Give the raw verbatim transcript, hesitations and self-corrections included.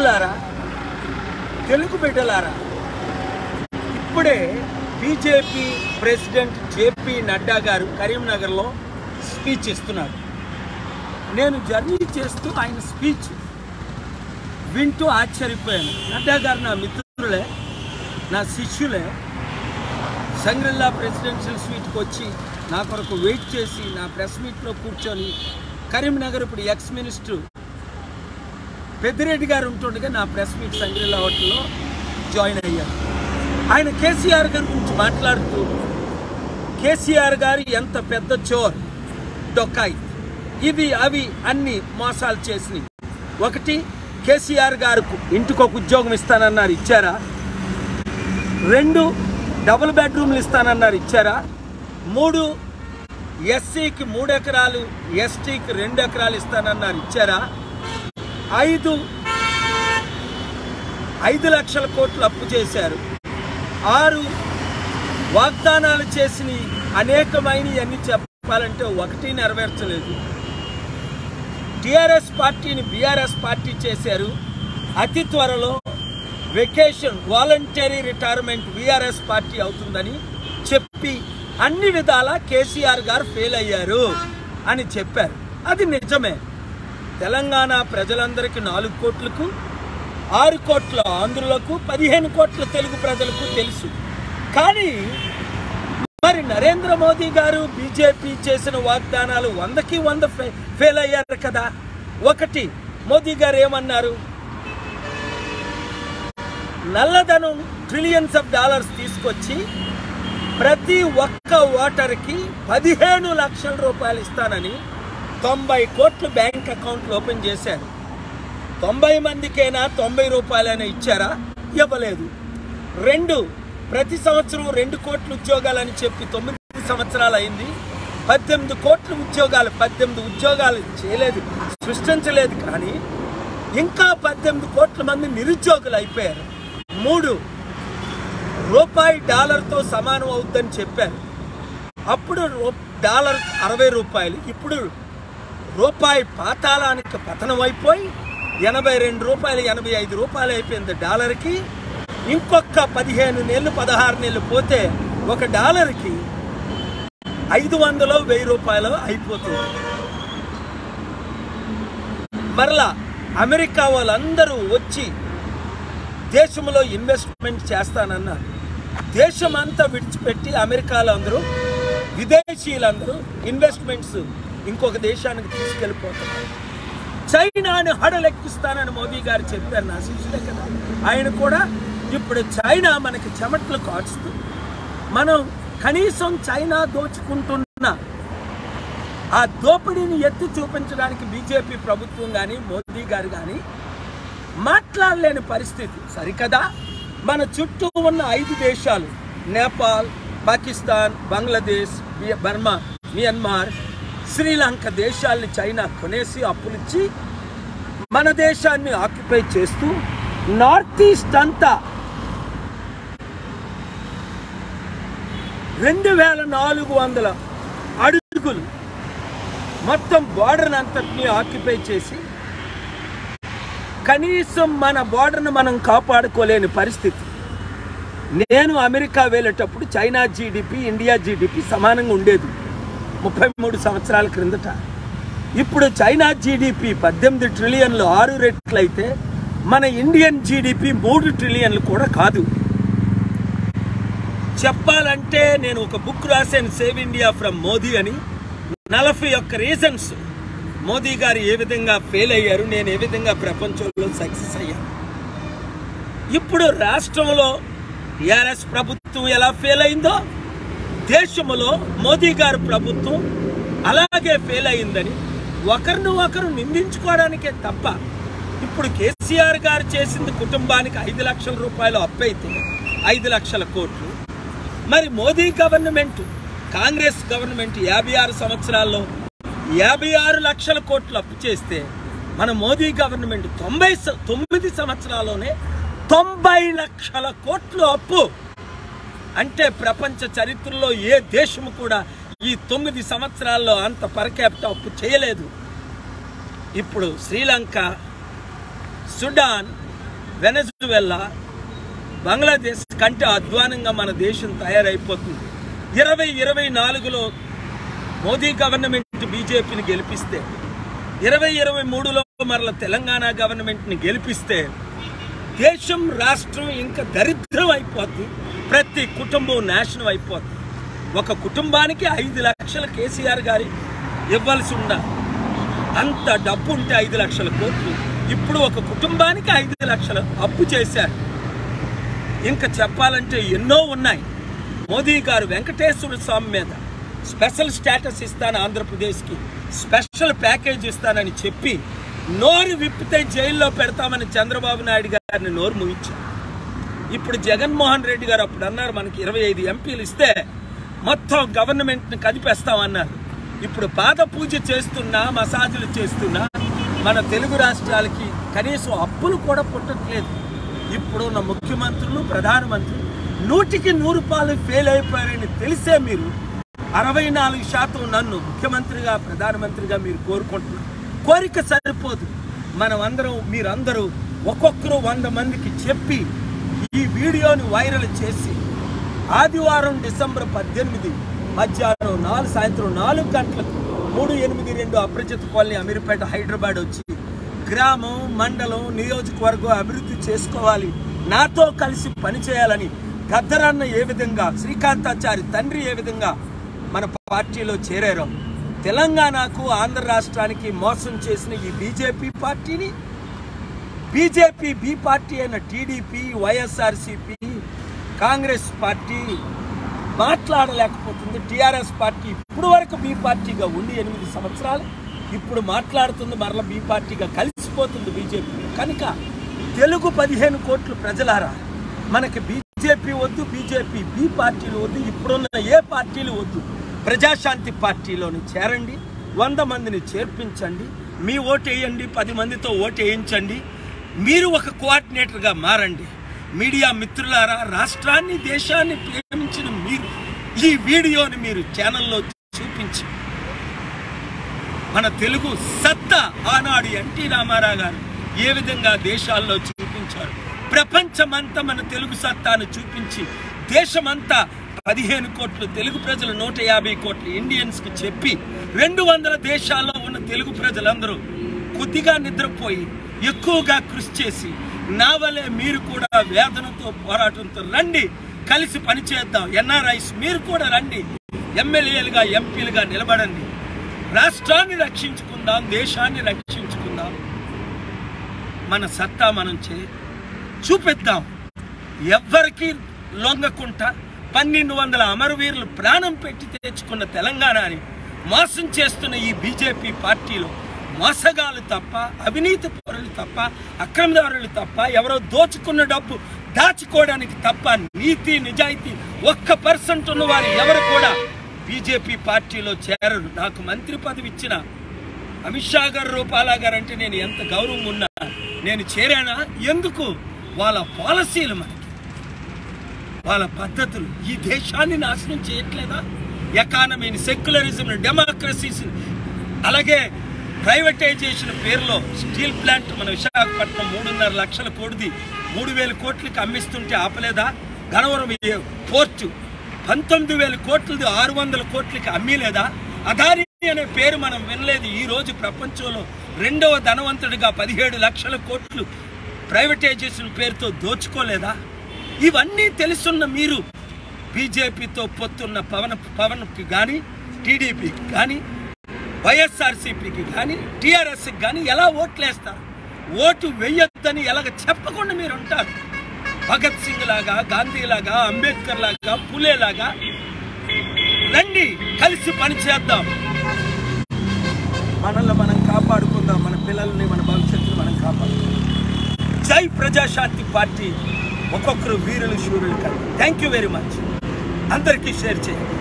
తల్లులారా, తెలుగు బిడ్డలారా, ఇప్పుడే BJP president JP Nadda గారు కరీంనగర్లో స్పీచ్ ఇస్తున్నారు. నేను జర్నీ చేస్తూ ఆయన స్పీచ్ వింటూ ఆశ్చర్యపోయాను. నడ్డా గారు నా మిత్రులే, నా శిష్యులే. సంగ్రిల్లా ప్రెసిడెన్షియల్ స్వీట్కి వచ్చి నా కొరకు వెయిట్ చేసి నా ప్రెస్ మీట్లో కూర్చొని కరీంనగర్ ఇప్పుడు ఎక్స్ మినిస్టర్ పెద్దిరెడ్డి గారు ఉంటుండగా నా ప్రెస్ మీట్ సంగ్రిల్లా హోటల్లో జాయిన్ అయ్యారు. ఆయన కేసీఆర్ గారి గురించి మాట్లాడుతూ కేసీఆర్ గారు ఎంత పెద్ద చోర్, డొక్కాయి, ఇవి అవి అన్ని మోసాలు చేసినాయి. ఒకటి, కేసీఆర్ గారికి ఇంటికి ఒక ఉద్యోగం ఇస్తానన్నారు, ఇచ్చారా? రెండు, డబుల్ బెడ్రూమ్లు ఇస్తానన్నారు, ఇచ్చారా? మూడు, ఎస్సీకి మూడు ఎకరాలు ఎస్టీకి రెండు ఎకరాలు ఇస్తానన్నారు, ఇచ్చారా? ఐదు ఐదు లక్షల కోట్లు అప్పు చేశారు. ఆరు, వాగ్దానాలు చేసిన అనేకమైనవి అన్ని చెప్పాలంటే ఒకటి నెరవేర్చలేదు. టిఆర్ఎస్ పార్టీని బీఆర్ఎస్ పార్టీ చేశారు. అతి త్వరలో vacation voluntary retirement BRS party అవుతుందని చెప్పి అన్ని విధాలా కేసీఆర్ గారు ఫెయిల్ అయ్యారు అని చెప్పారు. అది నిజమే. తెలంగాణ ప్రజలందరికీ నాలుగు కోట్లకు ఆరు కోట్ల ఆంధ్రులకు పదిహేను కోట్ల తెలుగు ప్రజలకు తెలుసు. కానీ మరి నరేంద్ర మోదీ గారు బీజేపీ చేసిన వాగ్దానాలు వందకి వంద ఫెయిల్ అయ్యారు కదా. ఒకటి, మోదీ గారు ఏమన్నారు? నల్లధనం ట్రిలియన్స్ ఆఫ్ డాలర్స్ తీసుకొచ్చి ప్రతి ఒక్క ఓటర్కి పదిహేను లక్షల రూపాయలు ఇస్తానని తొంభై కోట్లు బ్యాంక్ అకౌంట్లు ఓపెన్ చేశారు. తొంభై మందికైనా తొంభై రూపాయలైనా ఇచ్చారా? ఇవ్వలేదు. రెండు, ప్రతి సంవత్సరం రెండు కోట్ల ఉద్యోగాలని చెప్పి తొమ్మిది సంవత్సరాలు అయింది. పద్దెనిమిది కోట్ల ఉద్యోగాలు పద్దెనిమిది ఉద్యోగాలు చేయలేదు, సృష్టించలేదు. కానీ ఇంకా పద్దెనిమిది కోట్ల మంది నిరుద్యోగులు అయిపోయారు. మూడు, రూపాయి డాలర్తో సమానం అవుద్దని చెప్పారు. అప్పుడు డాలర్ అరవై రూపాయలు, ఇప్పుడు రూపాయి పాతాళానికి పతనం అయిపోయి ఎనభై రెండు రూపాయలు ఎనభై ఐదు రూపాయలు అయిపోయింది డాలర్కి. ఇంకొక పదిహేను నెలలు పదహారు నెలలు పోతే ఒక డాలర్కి ఐదు వందలు వెయ్యి రూపాయలు అయిపోతుంది. మరలా అమెరికా వాళ్ళందరూ వచ్చి దేశంలో ఇన్వెస్ట్మెంట్ చేస్తానన్నారు. దేశమంతా విడిచిపెట్టి అమెరికాలో అందరూ విదేశీయులందరూ ఇన్వెస్ట్మెంట్స్ ఇంకొక దేశానికి తీసుకెళ్ళిపోతున్నారు. చైనాని హడలెక్కిస్తానని మోదీ గారు చెప్పారు. నా శిష్యులే కదా ఆయన కూడా. ఇప్పుడు చైనా మనకి చెమట్లు కాచుతూ మనం కనీసం చైనా దోచుకుంటున్న ఆ దోపిడీని ఎత్తి చూపించడానికి బీజేపీ ప్రభుత్వం కానీ మోదీ గారు కానీ మాట్లాడలేని పరిస్థితి. సరికదా, మన చుట్టూ ఉన్న ఐదు దేశాలు నేపాల్, పాకిస్తాన్, బంగ్లాదేశ్, బర్మా, మియన్మార్, శ్రీలంక దేశాలని చైనా కొనేసి అప్పులిచ్చి మన దేశాన్ని ఆక్యుపై చేస్తూ నార్త్ ఈస్ట్ అంతా రెండు వేల నాలుగు వందల అడుగులు మొత్తం బార్డర్ అంతటినీ ఆక్యుపై చేసి కనీసం మన బార్డర్ను మనం కాపాడుకోలేని పరిస్థితి. నేను అమెరికా వెళ్ళేటప్పుడు చైనా జీడిపి ఇండియా జీడిపి సమానంగా ఉండేది ముప్పై మూడు సంవత్సరాల క్రిందట. ఇప్పుడు చైనా జీడిపి పద్దెనిమిది ట్రిలియన్లు ఆరు రెట్లు అయితే మన ఇండియన్ జీడిపి మూడు ట్రిలియన్లు కూడా కాదు. చెప్పాలంటే నేను ఒక బుక్ రాశాను, సేవ్ ఇండియా ఫ్రమ్ మోదీ అని. నలభై ఒక్క రీజన్స్ మోదీ గారు ఏ విధంగా ఫెయిల్ అయ్యారు, నేను ఏ విధంగా ప్రపంచంలో సక్సెస్ అయ్యాను. ఇప్పుడు రాష్ట్రంలో టీఆర్ఎస్ ప్రభుత్వం ఎలా ఫెయిల్ అయిందో దేశంలో మోదీ గారి ప్రభుత్వం అలాగే ఫెయిల్ అయిందని ఒకరిని ఒకరు నిందించుకోవడానికే తప్ప ఇప్పుడు కేసీఆర్ గారు చేసింది కుటుంబానికి ఐదు లక్షల రూపాయలు అప్పు అయితే ఐదు లక్షల కోట్లు. మరి మోదీ గవర్నమెంట్ కాంగ్రెస్ గవర్నమెంట్ యాభై ఆరు సంవత్సరాల్లో యాభై ఆరు లక్షల కోట్లు అప్పు చేస్తే మన మోదీ గవర్నమెంట్ తొంభై తొమ్మిది సంవత్సరాల్లోనే తొంభై లక్షల కోట్లు అప్పు. అంటే ప్రపంచ చరిత్రలో ఏ దేశము కూడా ఈ తొమ్మిది సంవత్సరాల్లో అంత పర్ క్యాపిటా అప్పు చేయలేదు. ఇప్పుడు శ్రీలంక, సుడాన్, వెనజువెలా, బంగ్లాదేశ్ కంటే అధ్వానంగా మన దేశం తయారైపోతుంది. ఇరవై ఇరవై నాలుగులో మోదీ గవర్నమెంట్ బీజేపీని గెలిపిస్తే, ఇరవై ఇరవై మూడులో మరల తెలంగాణ గవర్నమెంట్ని గెలిపిస్తే దేశం రాష్ట్రం ఇంకా దరిద్రం అయిపోద్ది. ప్రతి కుటుంబం నాశనం అయిపోద్ది. ఒక కుటుంబానికి ఐదు లక్షల కేసీఆర్ గారి ఇవ్వాల్సి ఉన్న అంత డబ్బు ఉంటే ఐదు లక్షల కోట్లు ఇప్పుడు ఒక కుటుంబానికి ఐదు లక్షల అప్పు చేశారు. ఇంకా చెప్పాలంటే ఎన్నో ఉన్నాయి. మోదీ గారు వెంకటేశ్వర స్వామి మీద స్పెషల్ స్టేటస్ ఇస్తాను, ఆంధ్రప్రదేశ్కి స్పెషల్ ప్యాకేజ్ ఇస్తానని చెప్పి నోరు విప్పితే జైల్లో పెడతామని చంద్రబాబు నాయుడు గారిని నోరు ముగించారు. ఇప్పుడు జగన్మోహన్ రెడ్డి గారు అప్పుడు అన్నారు మనకి ఇరవై ఐదు ఎంపీలు ఇస్తే మొత్తం గవర్నమెంట్ని కదిపేస్తామన్నారు. ఇప్పుడు పాద పూజ చేస్తున్నా, మసాజులు చేస్తున్నా మన తెలుగు రాష్ట్రాలకి కనీసం అప్పులు కూడా పుట్టట్లేదు. ఇప్పుడున్న ముఖ్యమంత్రులు, ప్రధానమంత్రులు నూటికి నూరు పాలు ఫెయిల్ అయిపోయారని తెలిసే మీరు అరవై నాలుగు శాతం నన్ను ముఖ్యమంత్రిగా, ప్రధానమంత్రిగా మీరు కోరుకుంటున్నారు. కోరిక సరిపోదు. మనం అందరం, మీరందరూ ఒక్కొక్కరు వంద మందికి చెప్పి ఈ వీడియోని వైరల్ చేసి ఆదివారం డిసెంబర్ పద్దెనిమిది మధ్యాహ్నం నాలుగు సాయంత్రం నాలుగు గంటలకు మూడు ఎనిమిది రెండు అప్రజిత్ కాలనీ అమీర్పేట హైదరాబాద్ వచ్చి గ్రామం, మండలం, నియోజకవర్గం అభివృద్ధి చేసుకోవాలి, నాతో కలిసి పనిచేయాలని గద్దరన్న ఏ విధంగా, శ్రీకాంతాచారి తండ్రి ఏ విధంగా మన పార్టీలో చేరారో, తెలంగాణకు, ఆంధ్ర రాష్ట్రానికి మోసం చేసిన ఈ బీజేపీ పార్టీని, బీజేపీ బి పార్టీ అయిన టీడీపీ, వైఎస్ఆర్సీపీ, కాంగ్రెస్ పార్టీ మాట్లాడలేకపోతుంది. టీఆర్ఎస్ పార్టీ ఇప్పుడు వరకు బి పార్టీగా ఉండి ఎనిమిది సంవత్సరాలు ఇప్పుడు మాట్లాడుతుంది, మరల బి పార్టీగా కలిసిపోతుంది బీజేపీ. కనుక తెలుగు పదిహేను కోట్ల ప్రజలారా, మనకి బీజేపీ వద్దు, బీజేపీ బి పార్టీలు వద్దు, ఇప్పుడున్న ఏ పార్టీలు వద్దు. ప్రజాశాంతి పార్టీలోని చేరండి, వంద మందిని చేర్పించండి, మీ ఓటు వేయండి, పది మందితో ఓటు వేయించండి, మీరు ఒక కోఆర్డినేటర్గా మారండి. మీడియా మిత్రులారా, రాష్ట్రాన్ని, దేశాన్ని ప్రేమించిన మీరు ఈ వీడియోని మీరు ఛానల్లో చూపించి మన తెలుగు సత్తా ఆనాడు ఎన్టీ రామారావు గారు ఏ విధంగా దేశాల్లో చూపించారు, ప్రపంచమంతా మన తెలుగు సత్తాను చూపించి దేశమంతా పదిహేను కోట్లు తెలుగు ప్రజలు, నూట యాభై కోట్ల ఇండియన్స్కి చెప్పి రెండు వందల దేశాల్లో ఉన్న తెలుగు ప్రజలందరూ కొద్దిగా నిద్రపోయి ఎక్కువగా కృషి చేసి నా వలే మీరు కూడా వేదనతో, పోరాటంతో రండి, కలిసి పనిచేద్దాం. ఎన్ఆర్ఐస్ మీరు కూడా రండి, ఎమ్మెల్యేలుగా, ఎంపీలుగా నిలబడండి. రాష్ట్రాన్ని రక్షించుకుందాం, దేశాన్ని రక్షించుకుందాం, మన సత్తా మనం చే చూపిద్దాం. ఎవ్వరికి లొంగకుండా పన్నెండు వందల అమరవీరులు ప్రాణం పెట్టి తెచ్చుకున్న తెలంగాణని మోసం చేస్తున్న ఈ బీజేపీ పార్టీలో మోసగాలు తప్ప, అవినీతి పరులు తప్ప, అక్రమదారులు తప్ప, ఎవరో దోచుకున్న డబ్బు దాచుకోవడానికి తప్ప నీతి నిజాయితీ ఒక్క పర్సెంట్ ఉన్న వారు ఎవరు కూడా బీజేపీ పార్టీలో చేరరు. నాకు మంత్రి పదవి ఇచ్చిన అమిత్ షా గారు, రూపాలా గారు అంటే నేను ఎంత గౌరవంగా ఉన్నా నేను చేరానా? ఎందుకు? వాళ్ళ పాలసీలు, మనకి వాళ్ళ పద్ధతులు ఈ దేశాన్ని నాశనం చేయట్లేదా? ఎకానమీని, సెక్యులరిజంని, డెమోక్రసీస్ని, అలాగే ప్రైవేటైజేషన్ పేరులో స్టీల్ ప్లాంట్ మన విశాఖపట్నం మూడున్నర లక్షల కోటిది మూడు వేల కోట్లకి అమ్మిస్తుంటే ఆపలేదా? గనవరం పోర్టు పంతొమ్మిది వేల కోట్లది ఆరు వందల కోట్లకి అమ్మలేదా? అదాని అనే పేరు మనం వినలేదు. ఈ రోజు ప్రపంచంలో రెండవ ధనవంతుడిగా పదిహేడు లక్షల కోట్లు ప్రైవేటైజేషన్ పేరుతో దోచుకోలేదా? ఇవన్నీ తెలుసున్న మీరు బీజేపీతో పొత్తున్న పవన్ పవన్కి కానీ, టీడీపీకి కానీ, వైఎస్ఆర్సీపీకి కానీ, టీఆర్ఎస్కి కానీ ఎలా ఓట్లేస్తారు? ఓటు వెయ్యొద్దని ఎలాగ చెప్పకుండా మీరు ఉంటారు. భగత్ సింగ్ లాగా, గాంధీ లాగా, అంబేద్కర్ లాగా, పులే లాగా రండి, కలిసి పనిచేద్దాం. మనల్ని మనం కాపాడుకుందాం, మన పిల్లల్ని, మన భవిష్యత్తుని మనం కాపాడుకుందాం. జై ప్రజాశాంతి పార్టీ. ఒక్కొక్కరు వీరులు, శూరులు కాదు. Thank you very much. అందరికీ షేర్ చేయండి.